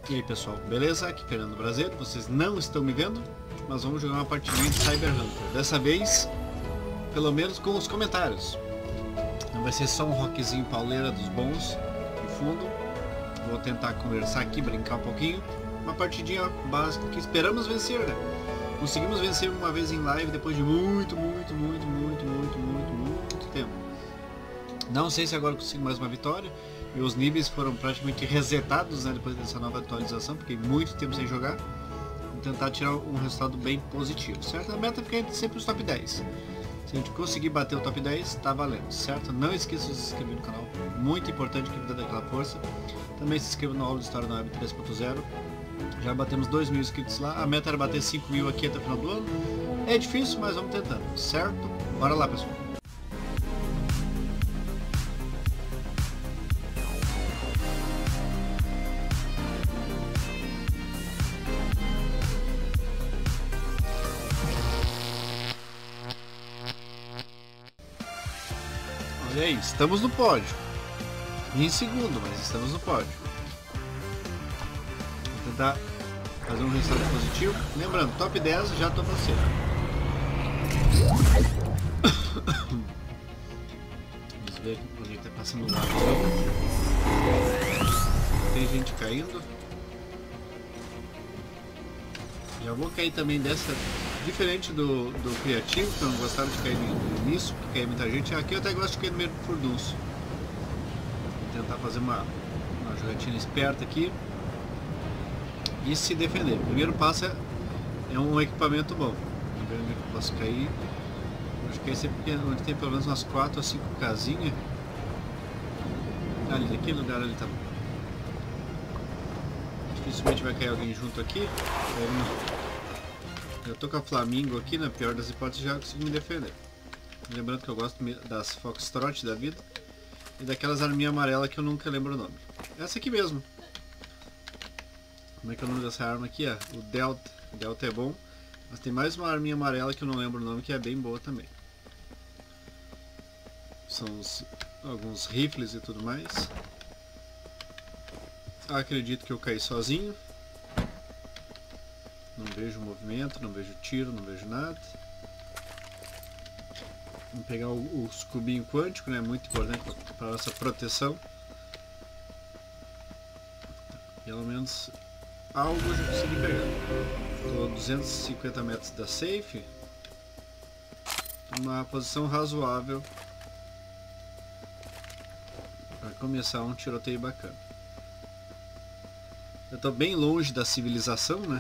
E aí pessoal, beleza? Aqui Fernando Brasileiro, vocês não estão me vendo, mas vamos jogar uma partidinha de Cyber Hunter. Dessa vez, pelo menos com os comentários. Não vai ser só um rockzinho pauleira dos bons de fundo. Vou tentar conversar aqui, brincar um pouquinho. Uma partidinha básica que esperamos vencer, né? Conseguimos vencer uma vez em live depois de muito tempo. Não sei se agora consigo mais uma vitória. E os níveis foram praticamente resetados, né, depois dessa nova atualização, porque muito tempo sem jogar. Vou tentar tirar um resultado bem positivo, certo? A meta fica sempre os top 10. Se a gente conseguir bater o top 10, tá valendo, certo? Não esqueça de se inscrever no canal, muito importante que me dá aquela força. Também se inscreva na aula de História na Web 3.0. Já batemos 2.000 inscritos lá, a meta era bater 5.000 aqui até o final do ano. É difícil, mas vamos tentando, certo? Bora lá, pessoal. Olha aí, estamos no pódio. Em segundo, mas estamos no pódio. Vou tentar fazer um resultado positivo. Lembrando, top 10 já estou pra ser. Vamos ver onde está passando o lado. Tem gente caindo. Já vou cair também dessa. Diferente do criativo, que eu não gostava de cair no início, porque caía muita gente. Aqui eu até gosto de cair no meio do furdunço. Vou tentar fazer uma jogatina esperta aqui e se defender. O primeiro passo é um equipamento bom. Vamos ver onde eu posso cair. Acho que é sempre onde tem pelo menos umas 4 ou 5 casinhas. Ali, naquele lugar ali tá bom. Dificilmente vai cair alguém junto aqui. Eu tô com a Flamingo aqui, na pior das hipóteses já consigo me defender. Lembrando que eu gosto das Foxtrot da vida e daquelas arminhas amarelas que eu nunca lembro o nome. Essa aqui mesmo. Como é que é o nome dessa arma aqui? O Delta. O Delta é bom, mas tem mais uma arminha amarela que eu não lembro o nome, que é bem boa também. São alguns rifles e tudo mais. Acredito que eu caí sozinho. Não vejo movimento, não vejo tiro, não vejo nada. Vamos pegar o cubinho quântico, né? Muito importante para a nossa proteção. Pelo menos algo eu já consegui pegar. Estou a 250 metros da safe. Uma posição razoável para começar um tiroteio bacana. Eu estou bem longe da civilização, né?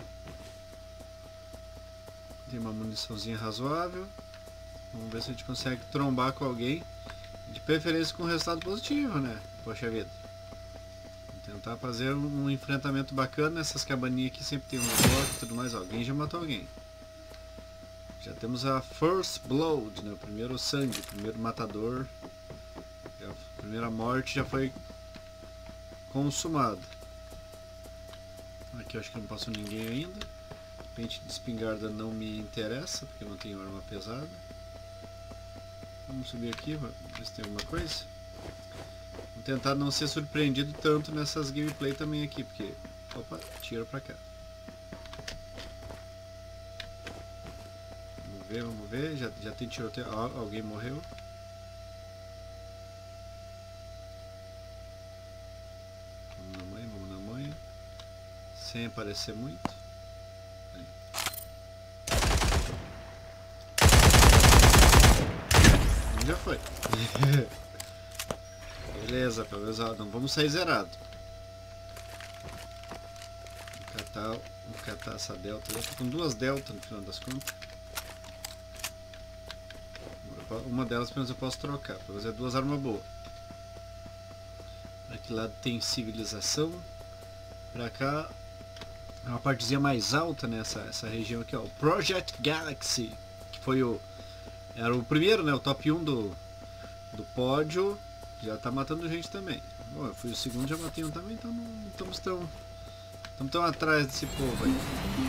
Tem uma muniçãozinha razoável. Vamos ver se a gente consegue trombar com alguém. De preferência com resultado positivo, né? Poxa vida. Vamos tentar fazer um enfrentamento bacana. Nessas cabaninhas aqui sempre tem um bloco e tudo mais. Alguém já matou alguém. Já temos a First Blood, né? O primeiro sangue, o primeiro matador. A primeira morte já foi consumada. Aqui eu acho que não passou ninguém ainda. Pente de espingarda não me interessa, porque eu não tenho arma pesada. Vamos subir aqui, ver se tem alguma coisa. Vou tentar não ser surpreendido tanto nessas gameplay também aqui, porque... Opa, tira pra cá. Vamos ver, já tem tiroteio. Alguém morreu. Vamos na manha. Sem aparecer muito. Já foi. Beleza, pelo menos não vamos sair zerado. Vou catar essa delta. Eu tô com duas deltas no final das contas. Uma delas pelo menos eu posso trocar. Pelo menos é duas armas boas. Aqui lado tem civilização. Pra cá é uma partezinha mais alta nessa região aqui, ó. O Project Galaxy, que foi era o primeiro, né? O top 1 do pódio. Já tá matando gente também. Bom, eu fui o segundo, já matei um também, então não estamos tão atrás desse povo aí.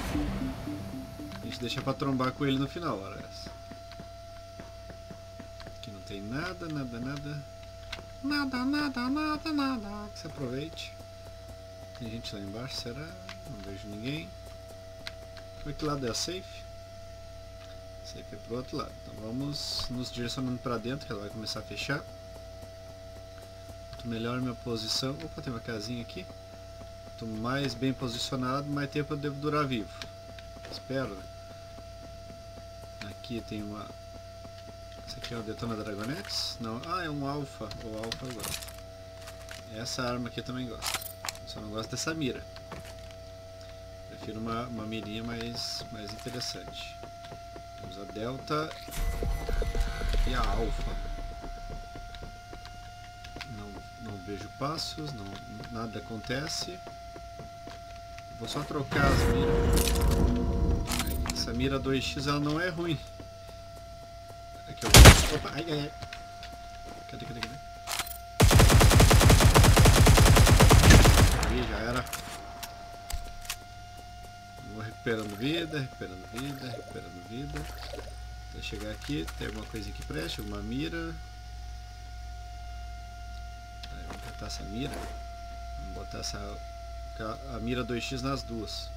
A gente deixa pra trombar com ele no final, hora essa. Aqui não tem nada. Nada. Que se aproveite. Tem gente lá embaixo, será? Não vejo ninguém. Por que lado é a safe? Safe é pro outro lado. Então vamos nos direcionando para dentro, que ela vai começar a fechar. Quanto melhor minha posição... Opa, tem uma casinha aqui. Quanto mais bem posicionado, mais tempo eu devo durar vivo. Espero, né? Aqui tem uma... Esse aqui é o Detona Dragonettes? Não. Ah, é um Alpha. O Alpha eu gosto. Essa arma aqui eu também gosto. Só não gosto dessa mira. Prefiro uma mirinha mais interessante. Temos a Delta e a Alpha. Não vejo passos, nada acontece. Vou só trocar as miras. Essa mira 2x ela não é ruim. Aqui eu... Opa, ai. Cadê? Aí, já era. Vou recuperando vida. Até chegar aqui, tem alguma coisa que preste, alguma mira. Aí, vamos botar essa mira. Vamos botar a mira 2x nas duas.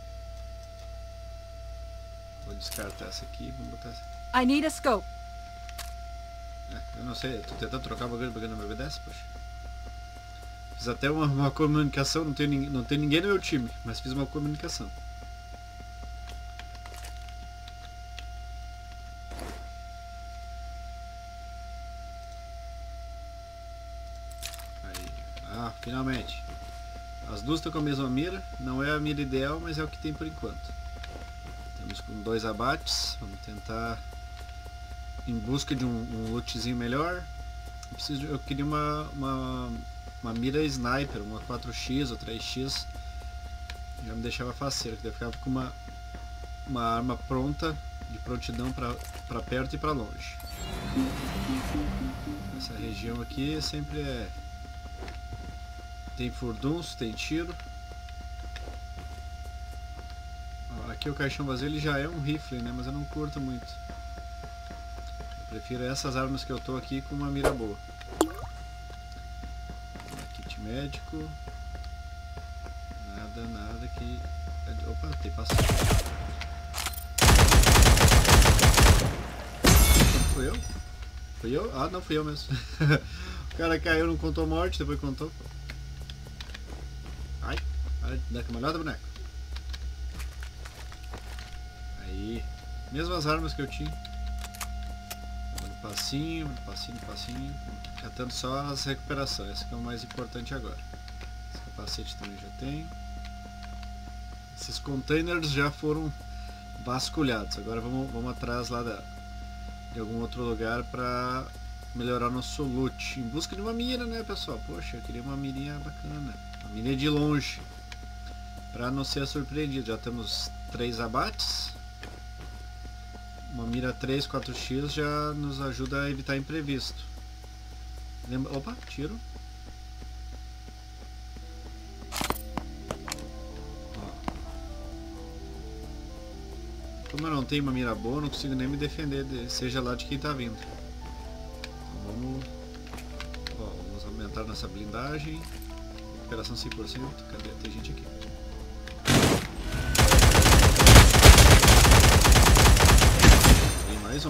Vou descartar essa aqui, vamos botar essa aqui. I need a scope. Eu não sei, tô tentando trocar o bagulho não me obedece, poxa. Fiz até uma comunicação, não tem ninguém no meu time, mas fiz uma comunicação. Aí, finalmente. As duas estão com a mesma mira, não é a mira ideal, mas é o que tem por enquanto. Estamos com 2 abates, vamos tentar em busca de um lootzinho melhor. Eu queria uma mira sniper, uma 4x ou 3x. Já me deixava faceiro, que daí ficava com uma arma pronta, de prontidão para perto e para longe. Essa região aqui sempre tem furdunço, tem tiro. Aqui o caixão vazio ele já é um rifle, né? Mas eu não curto muito. Eu prefiro essas armas que eu tô aqui com uma mira boa. Kit médico. Nada que... Opa, tem passado. Fui eu? Fui eu? Ah, não, fui eu mesmo. O cara caiu, não contou morte, depois contou. Ai, dá camalhada, boneco. Aí, mesmas armas que eu tinha. Passinho, catando só as recuperações, essa que é o mais importante agora. Esse capacete também já tem. Esses containers já foram vasculhados, agora vamos atrás lá de algum outro lugar para melhorar nosso loot. Em busca de uma mira, né, pessoal? Poxa, eu queria uma mirinha bacana, uma mira de longe, para não ser surpreendido. Já temos 3 abates. Uma mira 3, 4x já nos ajuda a evitar imprevisto. Opa, tiro. Como eu não tenho uma mira boa, não consigo nem me defender, seja lá de quem tá vindo. Então vamos aumentar nossa blindagem. Recuperação 100%. Cadê? Tem gente aqui. Mais um.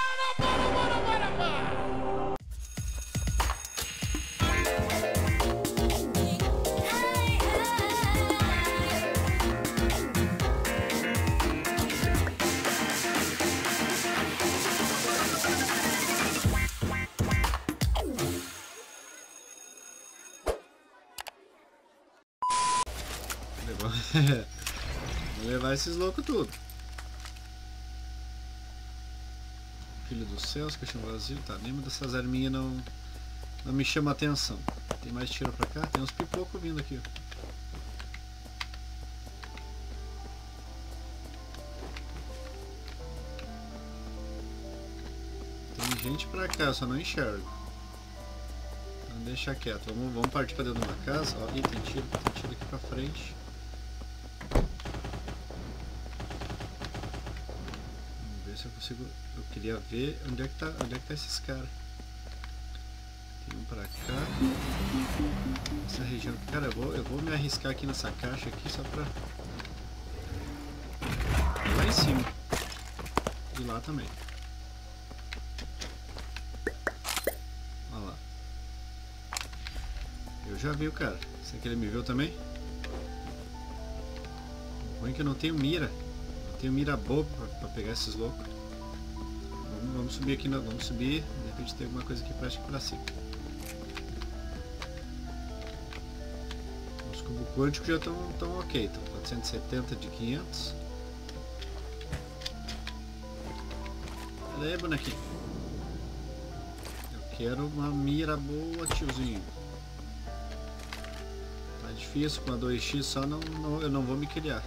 Vou levar esses loucos tudo. Filho dos céus, caixão vazio, tá, nenhuma dessas arminhas não me chama a atenção. Tem mais tiro pra cá, tem uns pipocos vindo aqui, ó. Tem gente pra cá, eu só não enxergo. Então deixa quieto, vamos partir pra dentro de uma casa, ó, ih, tem tiro aqui pra frente. Se eu consigo, eu queria ver onde é que tá esses caras. Tem um pra pra cá. Essa região... Cara, eu vou me arriscar aqui nessa caixa aqui só pra... Lá em cima. E lá também. Olha lá. Eu já vi o cara. Será que ele me viu também? O ruim é que eu não tenho mira. Não tenho mira boa pra pegar esses loucos. Vamos subir aqui, vamos subir. De repente tem alguma coisa aqui pra cima. Os cubos quânticos já estão ok. Estão 470 de 500. Olha aí, bonequinho. Eu quero uma mira boa, tiozinho. Tá difícil com a 2x, só eu não vou me criar.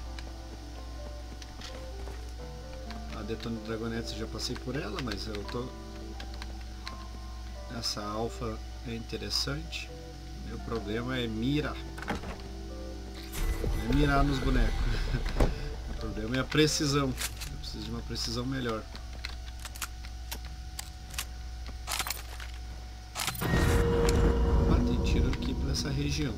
A Detona Dragonette já passei por ela, mas eu tô... Essa alfa é interessante. Meu problema é mirar. Não é mirar nos bonecos. O problema é a precisão. Eu preciso de uma precisão melhor. Tem tiro aqui para essa região.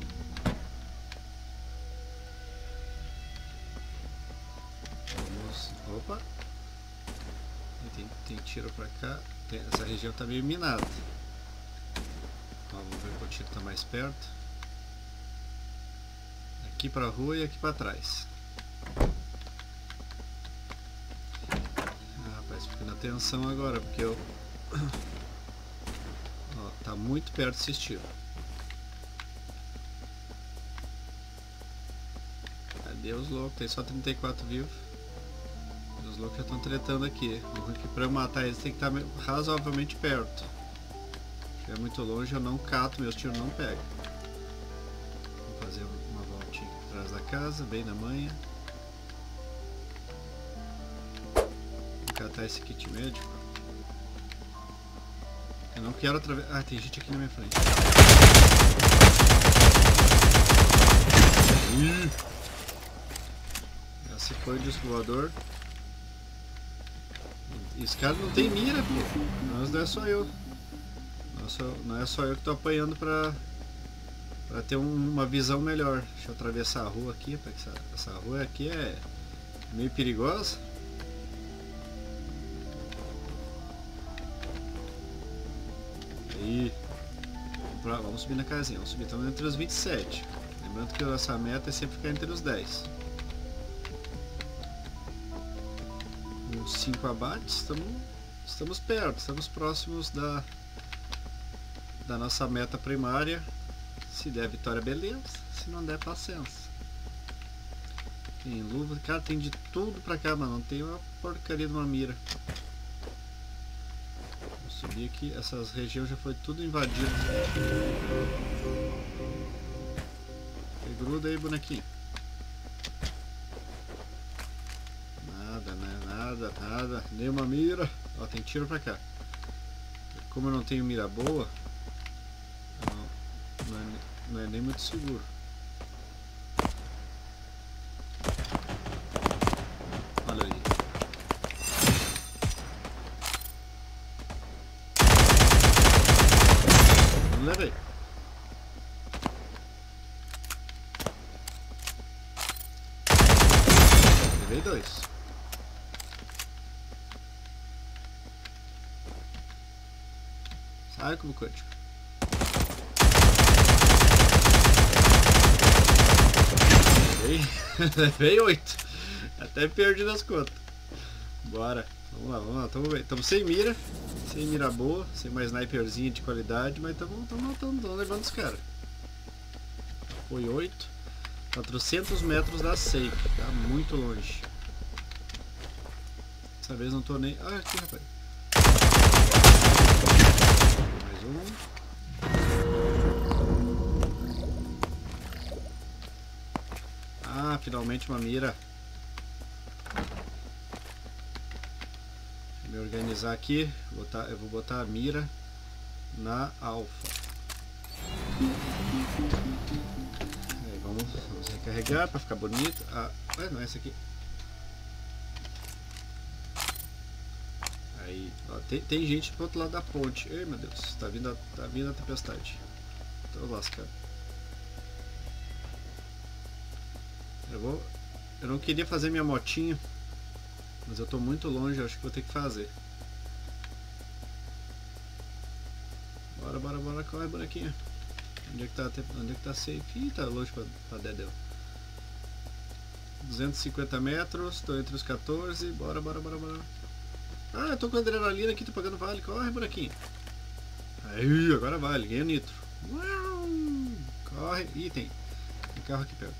Vamos... Opa! Tem tiro pra cá. Essa região tá meio minada. Ó, vamos ver qual tiro tá mais perto. Aqui pra rua e aqui pra trás. Ah, rapaz, fica na atenção agora, porque eu... Ó, tá muito perto esse tiro. Cadê os loucos? Tem só 34 vivos. Os loucos já estão tretando aqui. O ruim é que pra eu matar eles tem que estar razoavelmente perto. Se é muito longe eu não cato, meus tiros não pegam. Vou fazer uma voltinha aqui atrás da casa, bem na manha. Vou catar esse kit médico. Eu não quero atravessar... Ah, tem gente aqui na minha frente. Já se foi o disco voador. Esse cara não tem mira, pô. Mas não é só eu. Não é só eu que tô apanhando pra ter uma visão melhor. Deixa eu atravessar a rua aqui, porque essa rua aqui é meio perigosa. Aí. Vamos subir na casinha. Vamos subir, estamos entre os 27. Lembrando que essa meta é sempre ficar entre os 10. 5 abates, estamos perto, estamos próximos da nossa meta primária. Se der vitória, beleza, se não der, paciência. Tem luva, cara, tem de tudo pra cá, mas não tem uma porcaria de uma mira. Vou subir aqui, essas regiões já foi tudo invadidas. Gruda aí, bonequinho. Nada, nenhuma mira. Ó, tem tiro pra cá. Como eu não tenho mira boa, não é nem muito seguro. Olha aí. Não levei. Levei 2. Sai como código. Levei 8. Até perdi nas contas. Bora. Vamos lá. Estamos sem mira. Sem mira boa. Sem mais sniperzinha de qualidade. Mas estamos levando os caras. Foi 8. 400 metros da safe. Tá muito longe. Dessa vez não tô nem... Ah, aqui, rapaz. Mais um. Ah, finalmente uma mira. Deixa eu me organizar aqui. Eu vou botar a mira na alfa. Aí, vamos recarregar para ficar bonito. Ah, não é essa aqui. Aí, ó, tem gente pro outro lado da ponte. Ei, meu Deus, tá vindo a tempestade. Tô lascado. Eu não queria fazer minha motinha, mas eu tô muito longe, eu acho que vou ter que fazer. Bora, bora, bora, corre, bonequinha. Onde é que tá safe? Ih, tá longe pra Dedéu. 250 metros, tô entre os 14, bora, bora, bora, bora. Ah, eu tô com adrenalina aqui, tô pagando vale, corre, bonequinho. Aí, agora vale, ganha nitro. Uau, corre, ih, tem carro aqui perto.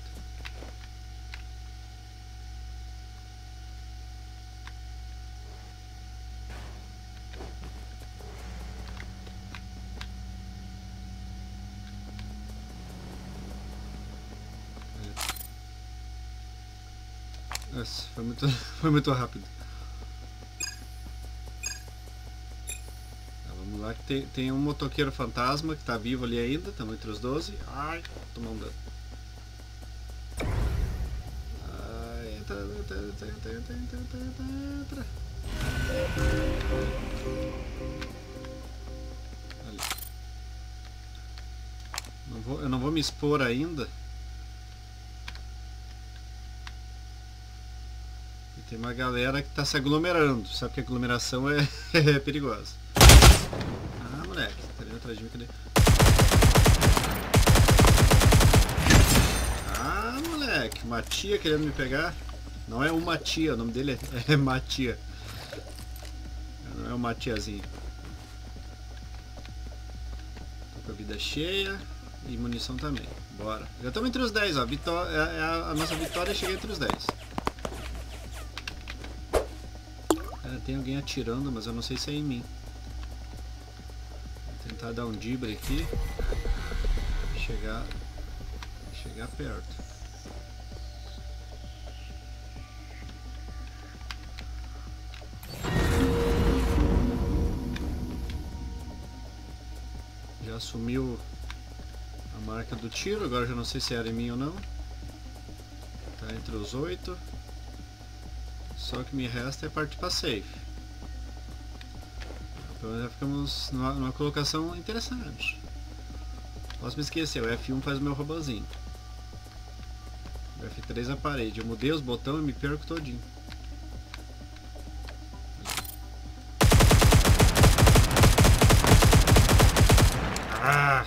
Nossa, foi muito rápido. Tá, vamos lá que tem um motoqueiro fantasma que tá vivo ali ainda, estamos entre os 12. Ai, tomou um dano. Ai, entra. Ali. Eu não vou me expor ainda. Tem uma galera que tá se aglomerando, sabe que a aglomeração é perigosa. Ah, moleque, tá vindo atrás de mim, cadê? Ah, moleque, uma tia querendo me pegar. Não é uma tia, o nome dele é Matia. Não é uma tiazinha. Tô com a vida cheia e munição também. Bora. Já estamos entre os 10, ó. A nossa vitória chega entre os 10. Tem alguém atirando, mas eu não sei se é em mim. Vou tentar dar um dibre aqui. Chegar perto. Já assumiu a marca do tiro, agora já não sei se era em mim ou não. Tá entre os 8. Só que me resta é partir para safe. Então já ficamos numa colocação interessante. Posso me esquecer, o F1 faz o meu robozinho. O F3 é a parede. Eu mudei os botões e me perco todinho. Ah!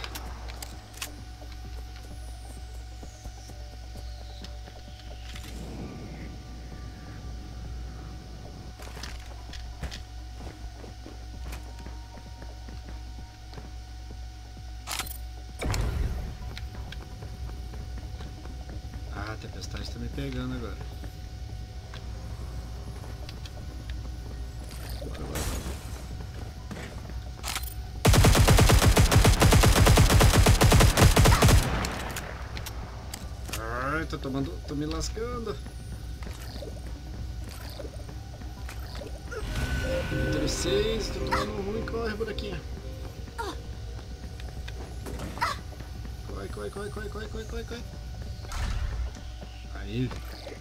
A tempestade está me pegando agora. Bora, bora. Ai, tô me lascando. Entre 6, tô tomando ruim, corre, bonequinha. Corre. Aí.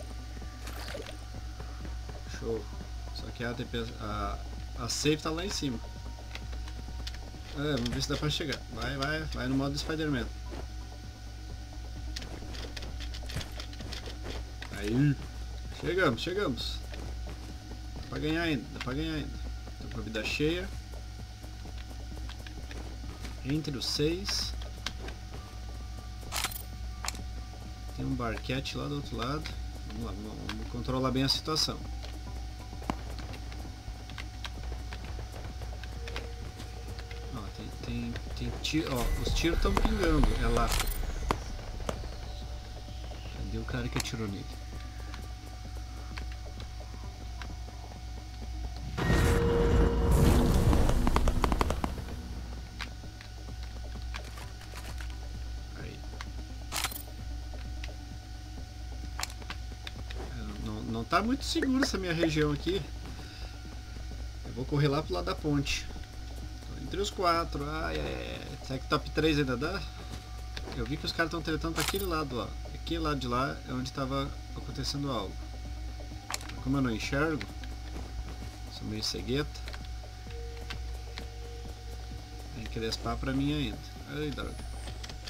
Show. Só que a safe tá lá em cima. Vamos ver se dá pra chegar. Vai no modo Spider-Man. Aí. Chegamos. Dá pra ganhar ainda. Tô com a vida cheia. Entre os 6. Tem um barquete lá do outro lado. Vamos lá, vamos controlar bem a situação. Ó, tem tiro, ó, os tiros estão pingando, é lá. Cadê o cara que atirou nele? Não tá muito seguro essa minha região aqui. Eu vou correr lá pro lado da ponte. Tô entre os 4. Será que top 3 ainda dá? Eu vi que os caras estão tretando pra aquele lado, ó. Aquele lado de lá é onde estava acontecendo algo. Como eu não enxergo, sou meio cegueta. Tem que despar pra mim ainda. Ai, droga.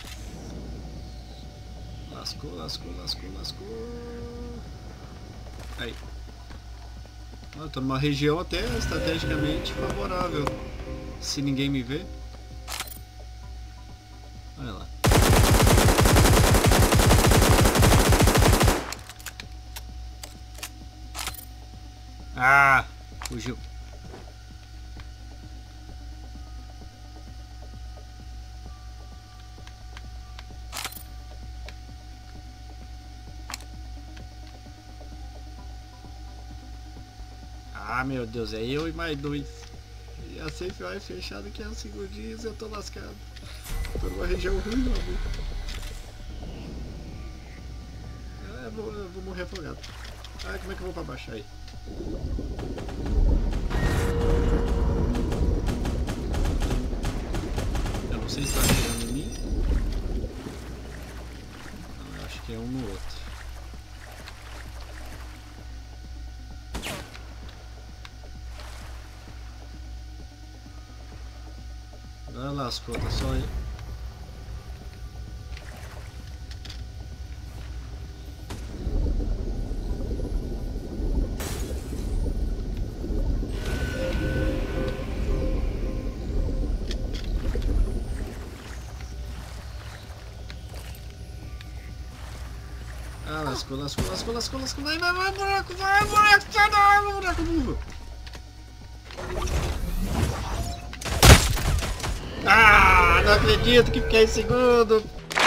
Lascou. Aí. Eu tô numa região até estrategicamente favorável. Se ninguém me vê. Olha lá. Ah! Fugiu. Ah, meu Deus, é eu e mais dois. E a safe vai fechada que é 5 dias e eu tô lascado. Tô numa região ruim, meu amigo. Eu vou morrer afogado. Ah, como é que eu vou pra baixo aí? Eu não sei se tá chegando em mim. Não, eu acho que é um no outro. Ah, lascou, tá só aí. Ah, lascou. Vai, buraco, sai da água, buraco burro. Ah, não acredito que fiquei em segundo.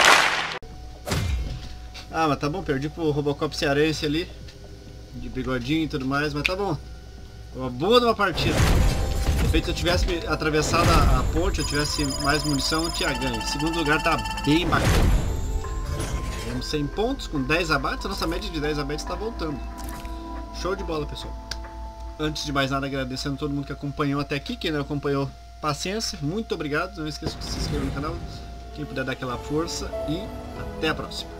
Ah, mas tá bom, perdi pro Robocop cearense ali. De bigodinho e tudo mais, mas tá bom. Uma boa de uma partida. De repente, se eu tivesse atravessado a ponte, eu tivesse mais munição, eu tinha ganho. Em segundo lugar tá bem bacana. Temos 100 pontos com 10 abates, a nossa média de 10 abates tá voltando. Show de bola, pessoal. Antes de mais nada, agradecendo a todo mundo que acompanhou até aqui, quem não acompanhou, paciência, muito obrigado, não esqueça de se inscrever no canal, quem puder dar aquela força e até a próxima.